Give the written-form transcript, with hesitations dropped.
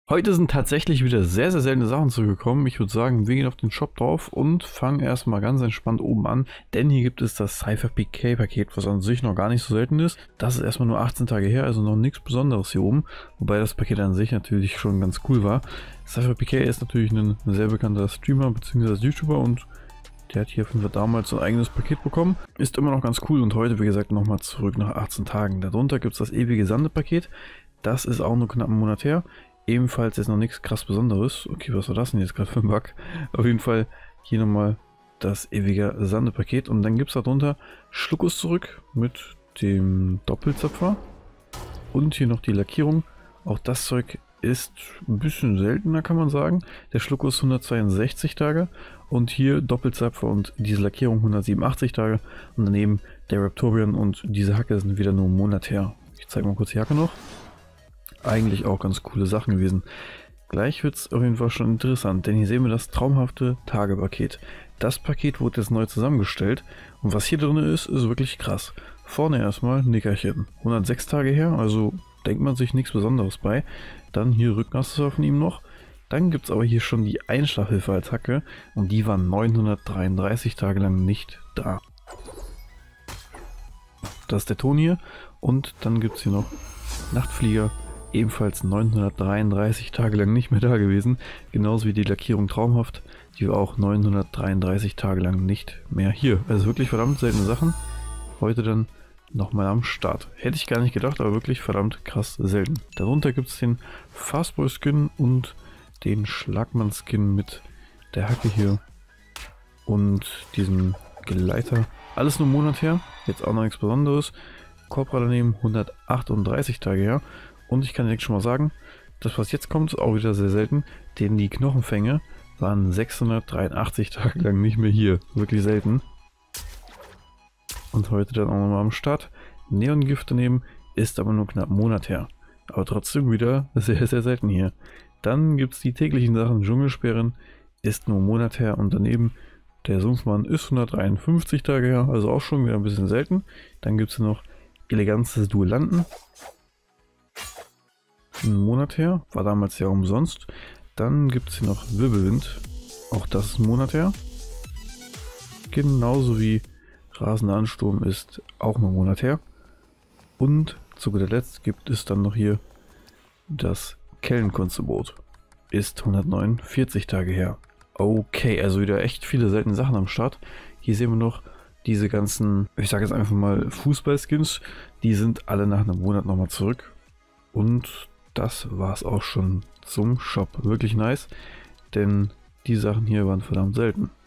Heute sind tatsächlich wieder sehr, sehr seltene Sachen zugekommen. Ich würde sagen, wir gehen auf den Shop drauf und fangen erstmal ganz entspannt oben an. Denn hier gibt es das Cypher PK Paket, was an sich noch gar nicht so selten ist. Das ist erstmal nur 18 Tage her, also noch nichts Besonderes hier oben. Wobei das Paket an sich natürlich schon ganz cool war. Cypher PK ist natürlich ein sehr bekannter Streamer bzw. YouTuber und der hat hier auf jeden Fall damals so ein eigenes Paket bekommen. Ist immer noch ganz cool und heute, wie gesagt, nochmal zurück nach 18 Tagen. Darunter gibt es das ewige Sande-Paket. Das ist auch nur knapp einen Monat her. Ebenfalls ist noch nichts krass Besonderes. Okay, was war das denn jetzt gerade für ein Bug? Auf jeden Fall hier nochmal das ewige Sande-Paket. Und dann gibt es darunter Schluckus zurück mit dem Doppelzapfer. Und hier noch die Lackierung. Auch das Zeug ist ein bisschen seltener, kann man sagen. Der Schluckus 162 Tage. Und hier Doppelzapfer und diese Lackierung 187 Tage. Und daneben der Raptorian und diese Hacke sind wieder nur einen Monat her. Ich zeige mal kurz die Hacke noch. Eigentlich auch ganz coole Sachen gewesen. Gleich wird es auf jeden Fall schon interessant, denn hier sehen wir das traumhafte Tagepaket. Das Paket wurde jetzt neu zusammengestellt und was hier drin ist, ist wirklich krass. Vorne erstmal Nickerchen, 106 Tage her, also denkt man sich nichts Besonderes bei. Dann hier Rückenaccessoire von ihm noch. Dann gibt es aber hier schon die Einschlafhilfe als Hacke und die war 933 Tage lang nicht da. Das ist der Ton hier und dann gibt es hier noch Nachtflieger. Ebenfalls 933 Tage lang nicht mehr da gewesen, genauso wie die Lackierung Traumhaft, die war auch 933 Tage lang nicht mehr hier. Also wirklich verdammt seltene Sachen, heute dann nochmal am Start. Hätte ich gar nicht gedacht, aber wirklich verdammt krass selten. Darunter gibt es den Fastboy Skin und den Schlagmann Skin mit der Hacke hier und diesem Geleiter. Alles nur einen Monat her, jetzt auch noch nichts Besonderes. Cobra daneben 138 Tage her. Und ich kann direkt schon mal sagen, das was jetzt kommt, ist auch wieder sehr selten, denn die Knochenfänge waren 683 Tage lang nicht mehr hier. Wirklich selten. Und heute dann auch nochmal am Start. Neongift daneben ist aber nur knapp einen Monat her. Aber trotzdem wieder sehr, sehr selten hier. Dann gibt es die täglichen Sachen. Dschungelsperren ist nur einen Monat her und daneben der Sumpfmann ist 153 Tage her, also auch schon wieder ein bisschen selten. Dann gibt es noch Eleganz des Duellanten. Einen Monat her, war damals ja umsonst. Dann gibt es hier noch Wirbelwind, auch das ist ein Monat her. Genauso wie Rasender Ansturm ist auch noch einen Monat her. Und zu guter Letzt gibt es dann noch hier das Kellenkunsteboot. Ist 149 Tage her. Okay, also wieder echt viele seltene Sachen am Start. Hier sehen wir noch diese ganzen, ich sage jetzt einfach mal Fußballskins. Die sind alle nach einem Monat nochmal zurück. Und das war es auch schon zum Shop. Wirklich nice, denn die Sachen hier waren verdammt selten.